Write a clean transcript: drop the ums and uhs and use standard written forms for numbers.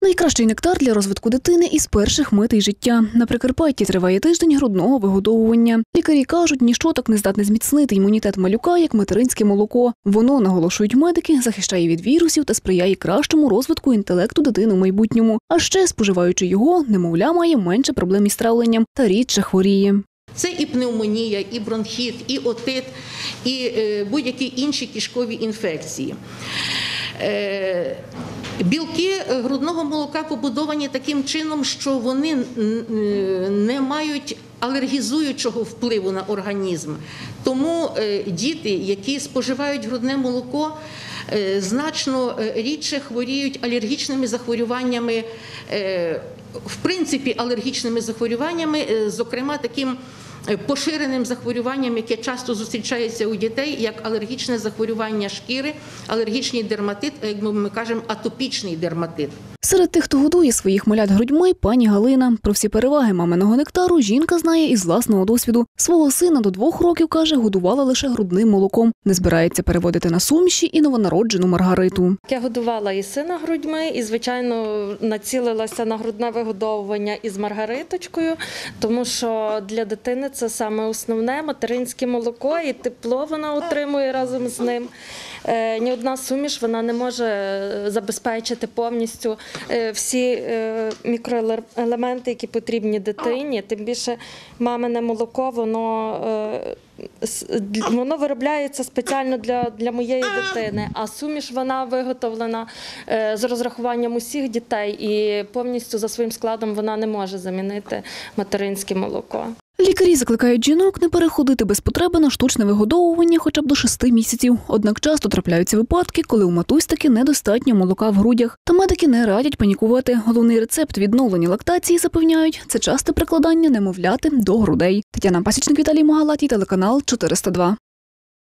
Найкращий нектар для розвитку дитини із перших митей життя. На Прикарпатті триває тиждень грудного вигодовування. Лікарі кажуть, ніщо так не здатне зміцнити імунітет малюка, як материнське молоко. Воно, наголошують медики, захищає від вірусів та сприяє кращому розвитку інтелекту дитини в майбутньому. А ще, споживаючи його, немовля має менше проблем із травленням та рідше хворіє. Це і пневмонія, і бронхіт, і отит, і будь-які інші кишкові інфекції. Білки грудного молока побудовані таким чином, що вони не мають алергізуючого впливу на організм. Тому діти, які споживають грудне молоко, значно рідше хворіють алергічними захворюваннями, в принципі, алергічними захворюваннями, зокрема таким поширеним захворюванням, яке часто зустрічається у дітей, як алергічне захворювання шкіри, алергічний дерматит, як ми кажемо, атопічний дерматит. Серед тих, хто годує своїх малят грудьми, пані Галина. Про всі переваги маминого нектару жінка знає із власного досвіду. Свого сина до 2 років, каже, годувала лише грудним молоком. Не збирається переводити на суміші і новонароджену Маргариту. Я годувала і сина грудьми, і, звичайно, націлилася на грудне вигодовування із Маргариточкою, тому що для дитини це саме основне материнське молоко, і тепло вона отримує разом з ним. Ні одна суміш вона не може забезпечити повністю всі мікроелементи, які потрібні дитині. Тим більше мамине молоко, воно виробляється спеціально для моєї дитини, а суміш вона виготовлена з розрахуванням усіх дітей і повністю за своїм складом вона не може замінити материнське молоко. Лікарі закликають жінок не переходити без потреби на штучне вигодовування хоча б до 6 місяців. Однак часто трапляються випадки, коли у матусь таки недостатньо молока в грудях. Та медики не радять панікувати. Головний рецепт відновлення лактації, запевняють, це часте прикладання немовляти до грудей. Тетяна Пасічник, Віталій Могалатій, телеканал 402.